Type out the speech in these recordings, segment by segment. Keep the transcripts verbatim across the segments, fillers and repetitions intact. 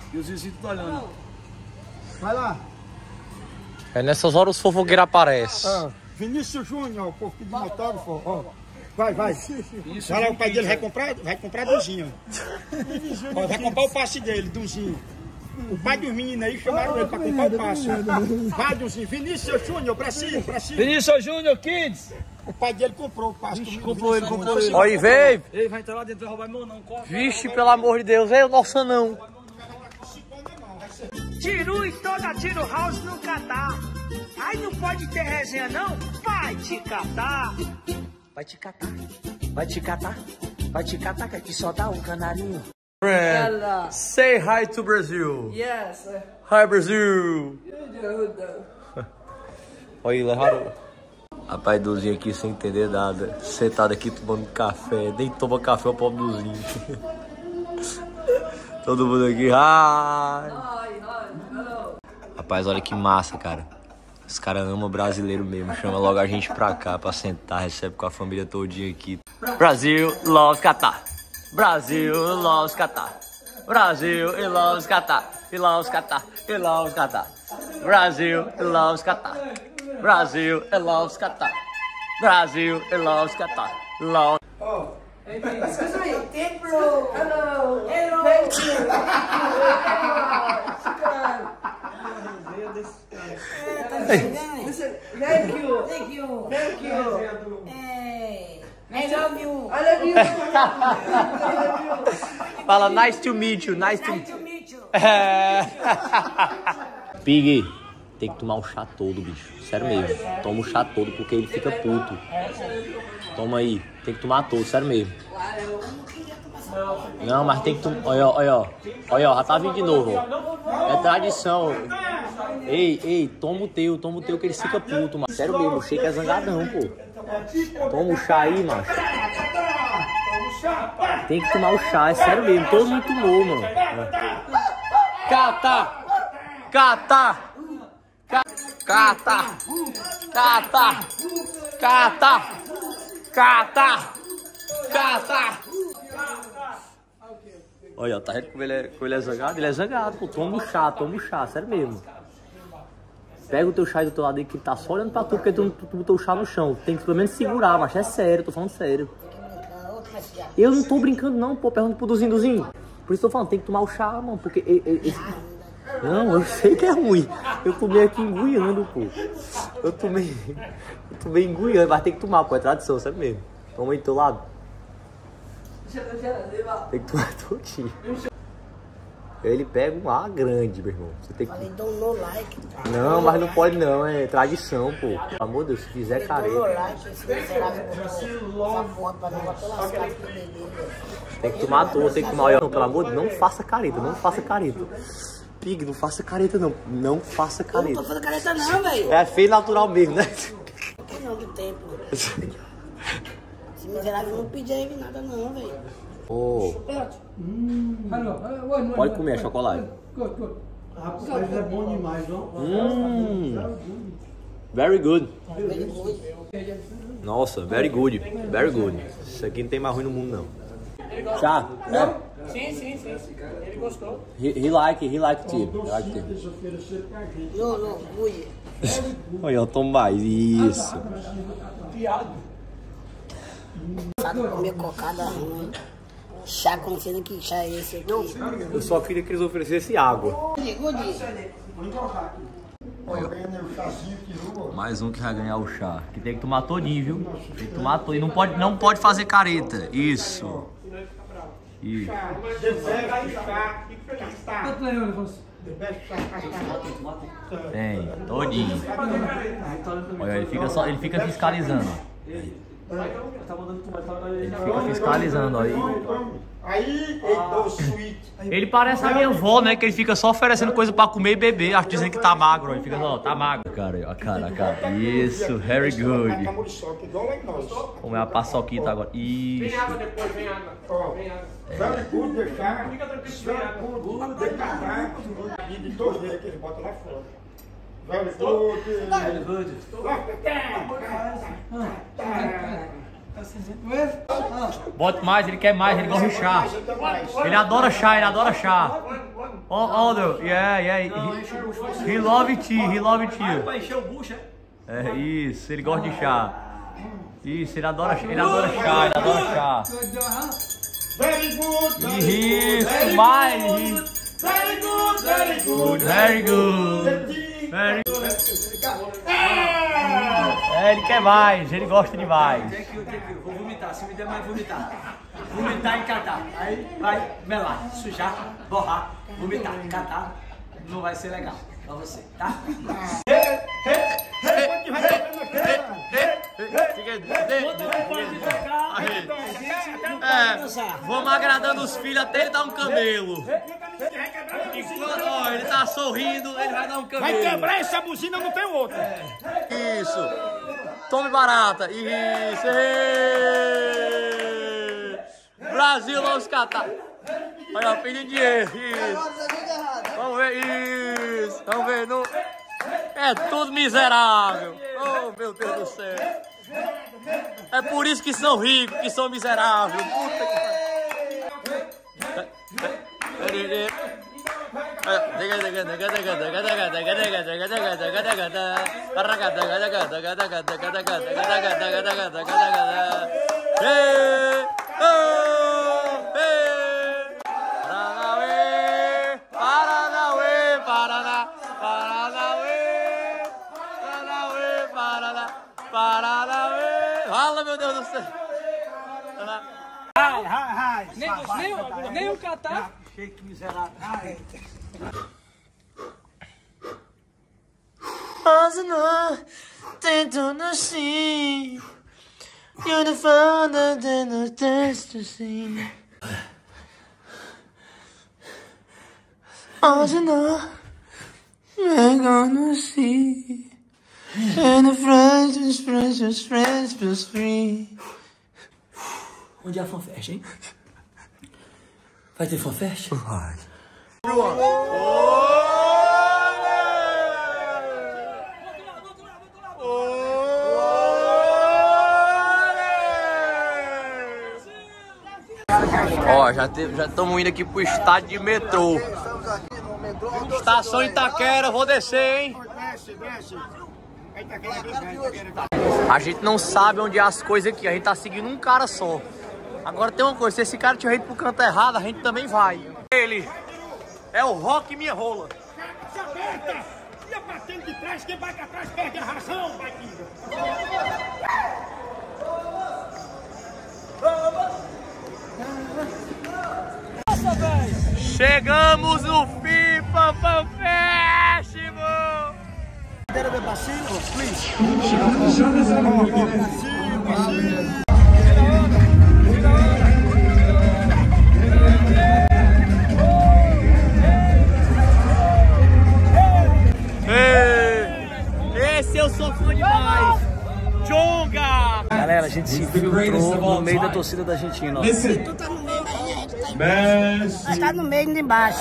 E os vizinhos tudo olhando. Vai lá. É nessas horas os fofoqueiros aparecem. Ah, Vinícius Júnior, o povo de autógrafo, ó. Vai, vai. Isso, vai lá, o pai dele vai comprar, vai comprar Dunzinho. Ó, vai comprar o passe dele, Dunzinho. O pai dos meninos aí chamaram ele pra comprar o passe. Vai, Dunzinho. Vinícius Júnior, pra cima, pra cima. Vinícius Júnior Kids. O pai dele comprou o passe. Vixe, comprou ele, comprou ele. Olha aí, veio. Ele vai entrar lá dentro, vai roubar meu não. Corre. Vixe, pelo amor de Deus. É o nosso não. Tiru e toda Tiro House no Catar. Aí não pode ter resenha não? Vai te catar. Vai te catar, vai te catar, vai te catar, que aqui só dá um canarinho. Friend, say hi to Brazil. Yes. Hi, Brasil. Olha aí, levaram. Rapaz, Duzinho aqui sem entender nada. Sentado aqui tomando café. Nem toma café o pobre Duzinho. Todo mundo aqui. Hi. Rapaz, olha que massa, cara. Os caras amam brasileiro mesmo. Chama logo a gente pra cá pra sentar. Recebe com a família todinha aqui. Brasil loves Catar. Brasil loves Catar. Brasil loves Catar. E loves Catar. E loves Catar. Brasil loves Catar. Brasil loves Catar. Brasil loves Catar. Love. Oh, excuse me. Thank you. Hello. Hello. Thank you. Listen, thank you. Thank you. Thank you. Hey, I love you. I love you. I love you. Fala, nice to meet you. Nice to Nice to meet you. Pig, tem que tomar o chá todo, bicho. Sério mesmo. Toma o chá todo porque ele fica puto. Toma aí. Tem que tomar todo, sério mesmo. Não, mas tem que tomar. Olha, olha, olha. Olha, já tá vindo de novo, ó. É tradição. Ei, ei, toma o teu, toma o teu que ele fica puto, mano. Sério mesmo, o Sheik é zangadão, pô. Toma o chá aí, macho. Tem que tomar o chá, é sério mesmo. Todo mundo tomou, mano. Cata! Cata! Cata! Cata! Cata! Cata! Cata! Olha, tá vendo como ele, é, como ele é zangado? Ele é zangado, pô. Toma o chá, toma o chá, sério mesmo. Pega o teu chá aí do teu lado aí que ele tá só olhando pra tu porque tu, tu, tu botou o chá no chão. Tem que pelo menos segurar, macho. É sério, tô falando sério. Eu não tô brincando não, pô. Pergunta pro Duzinho, Duzinho. Por isso eu tô falando, tem que tomar o chá, mano. Porque... Ele, ele, esse... Não, eu sei que é ruim. Eu tomei aqui enguiando, pô. Eu tomei... Eu tomei enguiando, mas tem que tomar, pô. É tradição, sério mesmo. Toma aí do teu lado. Tem que tomar todinho. Ele pega um A grande, meu irmão. Você tem que... Falei, don't no like. Não, mas não pode não, é tradição, pô. Pelo amor de Deus, se fizer careta. Tem que tomar dor, tem que tomar. Não, pelo amor de Deus, não faça careta, não faça careta. Pig, não faça careta não. Não faça careta. Eu não tô fazendo careta não, velho. É feio natural mesmo, né? Que não do tempo. Esse miserável não pediu aí nada não, velho. Oh. Pode comer chocolate. Rapaz, é bom demais, não? Hum. Very good. Nossa, very good. Very good. Isso aqui não tem mais ruim no mundo, não. Chá? É? Sim, sim, sim. Ele gostou. He, he like, he like tea. He like tea. Não, não, ui. Olha, eu tomo mais. Isso. Sabe comer cocada ruim. Chá, conhecendo que chá é esse aqui. Eu só queria que eles oferecessem água. Mais um que vai ganhar o chá. Que tem que tomar todinho, viu? Tem que tomar todinho. Não pode, não pode fazer careta. Isso. Isso. Tem, todinho. Olha, ele fica, só, ele fica fiscalizando. Ele fica fiscalizando aí. Ele parece a minha avó, né? Que ele fica só oferecendo coisa pra comer e beber. Acho dizendo que tá magro. Ele fica só, tá magro. Cara, a cara, a cara. Isso, very good. Como é a paçoquita agora. Isso. Vem água depois, vem água. Vem água. Very good, deixar. Fica tranquilo, very good, deixar. E de todos eles que eles botam lá fora. Very good. Very good. Bote mais, ele quer mais, ele gosta de chá. Ele adora chá, ele adora chá. All, Aldo, yeah, yeah. Não, enche o bucho você. He love tea, he love tea. Vai encher o bucho, é? É isso, ele gosta de chá. Isso, ele adora, ele adora chá, ele adora chá. Very good, Isso, mais. very good, very good. Very good. Very good. É, ele quer mais, ele gosta de mais. Tem que, tem que, vou vomitar, se me der mais vomitar. Vomitar e catar. Aí vai melar, sujar, borrar, vomitar, catar. Não vai ser legal pra você, tá? É, vamos agradando os filhos até ele dar um camelo. Enquanto ó, ele tá sorrindo, ele vai dar um camelo. Vai quebrar essa buzina, não tem outra. Isso. Tome barata. Isso. Brasil, vamos catar. Olha, pedindo dinheiro. Isso. Vamos ver. Isso. Vamos ver. Não... É tudo miserável. Oh, meu Deus do céu. É por isso que são ricos, que são miseráveis. Puta que... Paranauê, Paraná, Paranauê, Paranauê, Paraná, Paranauê. Fala, meu Deus do céu. Ai, ai, ai. Nem, nem, nem o catar. Que miserável. Ai. Fazendo, tentando assim. You're the founder, then the test to see. Fazendo, we're gonna see. And the friends, plus friends, plus friends, plus free. Onde é a fanfest, hein? Vai ter fanfest? Vai. Ó, já estamos indo aqui pro estádio de metrô. Estação Itaquera, vou descer, hein? Desce, desce. A gente não sabe onde é as coisas aqui, a gente tá seguindo um cara só. Agora tem uma coisa, se esse cara tiver ido pro canto errado, a gente também vai. Ele é o Rock Minha Rola. Se aperta! Ia batendo de trás, quem vai pra trás perde a razão, Baquinha. Chegamos no FIFA Fan Festival! Ei, esse eu sou fã demais! Jonga! Galera, a gente se infiltrou no meio da torcida da Argentina. Ó. Tu tá no meio aí, a gente tá aí. Nós tá no meio de embaixo.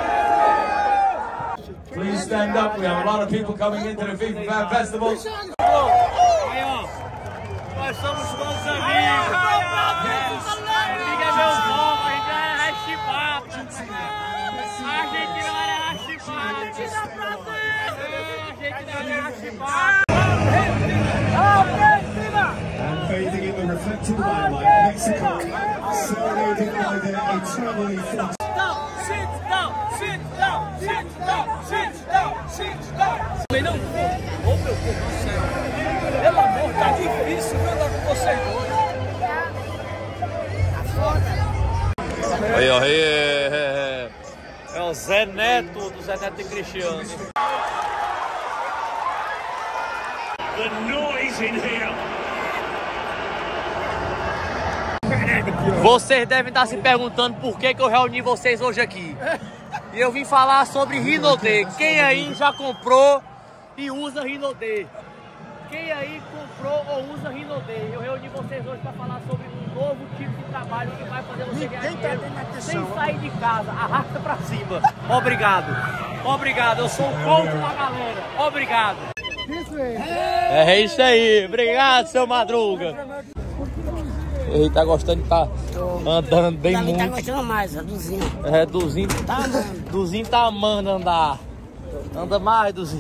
Please stand up. We have a lot of people coming into the FIFA Fan Festival. Aí, ó. Nós somos todos amigos. Liga meu povo, a gente vai chipar. A gente vai chipar. A gente vai chipar. Bathing in the reflected limelight, Mexico serenaded by their eternally flushed. Sit down, sit down, sit down, sit down, sit down. Também não? Ô, meu Deus do céu. Pelo amor, tá difícil, viu, andar com vocês dois. Aí, ó, aí, é, é, é o Zé Neto, do Zé Neto e Cristiano. The noise in here. Vocês devem estar se perguntando por que, que eu reuni vocês hoje aqui. E eu vim falar sobre Rinode. Quem aí já comprou e usa Rinode? Quem aí comprou ou usa Rinode? Eu reuni vocês hoje para falar sobre um novo tipo de trabalho que vai fazer você ganhar dinheiro sem sair de casa. Arrasta pra cima. Obrigado. Obrigado. Eu sou o coach da galera. Obrigado. É isso aí. Obrigado, seu Madruga. Ele tá gostando de estar andando bem muito. Ele tá gostando mais, Duzinho. É, Duzinho tá amando. Duzinho tá amando andar. Anda mais, Duzinho.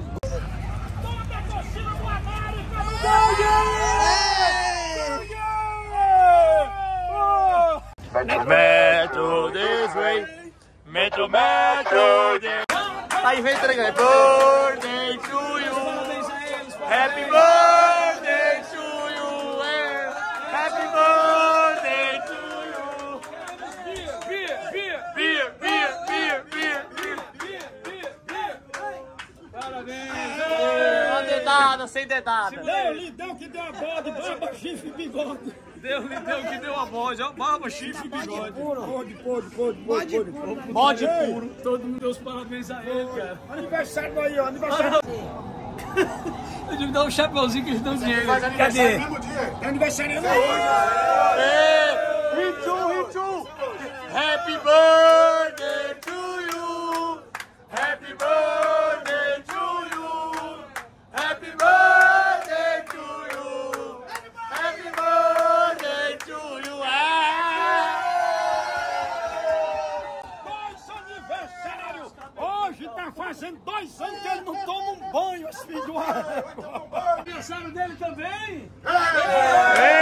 Metro this way. Metro, Metro this way. Aí vem entregando. Birthday to you. Happy birthday to you. Happy birthday to you. Beer, beer, beer, beer, beer, beer, beer, beer, beer, beer. Parabéns. Uma dedada, sem dedada. Deu, lhe deu que deu a bode, barba, chifre e bigode. Deu, lhe deu que deu a voz, ó. Barba, chifre e bigode. Pode, pode, pode, pode, pode. Bode puro. Todo mundo deu os parabéns a ele, cara. Aniversário aí, ó, aniversário. Eu tive que dar um chapeuzinho que eles dão dinheiro. Cadê? É aniversário hoje. Ritu, Ritu. Happy birthday to you. Happy birthday to you. Happy birthday to you. Happy birthday to you. Dois aniversários. Hoje tá fazendo dois anos que ele não toma um banho, esse filho do ar. Aniversário dele também? É.